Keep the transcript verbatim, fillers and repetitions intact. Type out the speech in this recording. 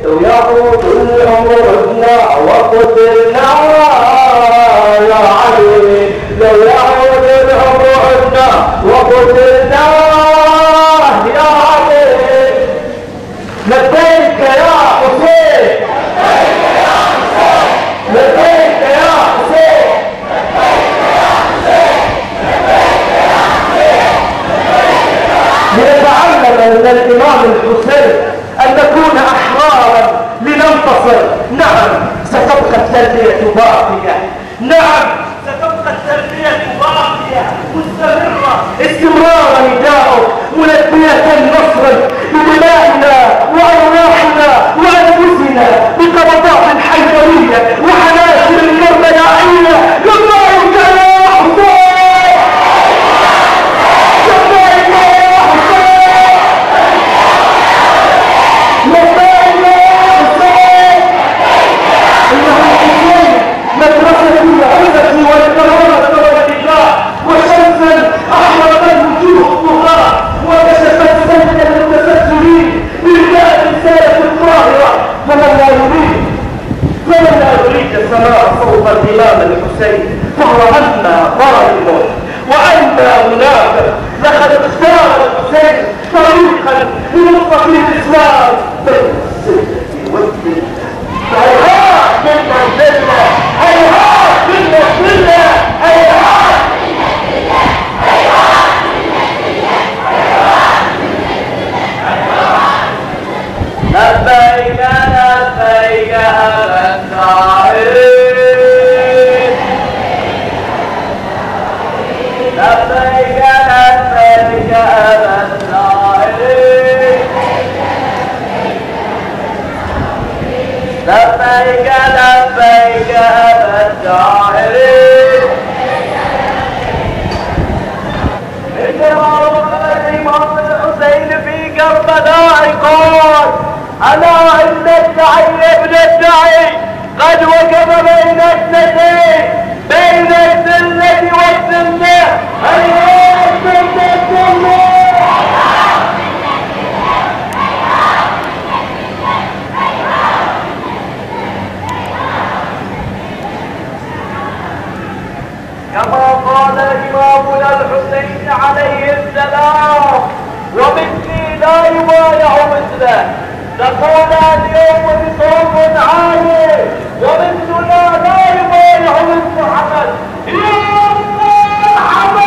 لو يعود العمر عدنا وقتلنا يا علي، لو يعود العمر عدنا وقتلنا يا علي. لبيك يا حسين، لبيك يا حسين، لنتعلم من الإمام الحسين أن نكون أحرارا لننتصر. نعم ستبقى التربية باقية، نعم ستبقى التربية باقية مستمرة، استمرار نداؤه ملبية النصر بدمائنا وأرواحنا وأنفسنا بقبضات حيوية وحناجر كربلائية. لبيك يا حسين، لبيك يا حسين، لبيك يا حسين. إنه الحسين مدرستي وعزتي والكرامة والإجراء، وشمسا أحرقت وجوه الطغاة وكشفت سلك المتسلسلين برداء رسالة القاهرة. فمن لا يريد فمن لا يريد سماع صوت الإمام الحسين فهو عنا ظالم وعنا منافق. لقد اختار الحسين طريقا لنصرة الإسلام بين السلة والذلة. هيهات من الذلة، هيهات من الذلة، هيهات لبيك لبيك أبا الطاهرين، لبيك لبيك أبا الطاهرين، لبيك لبيك أبا الطاهرين. الإمام الحسين في كربلاء قال: أنا إن الدعي ابن الدعي قد وقف بين اثنتين، بين الذلة والذلة. هيهات من الذلة، كما قال إمامنا الحسين عليه السلام: ومثلي لا يبايع مثله. نقول اليوم بصوت عالي: ومثلنا لا يبايع مثل محمد. يا الله محمد.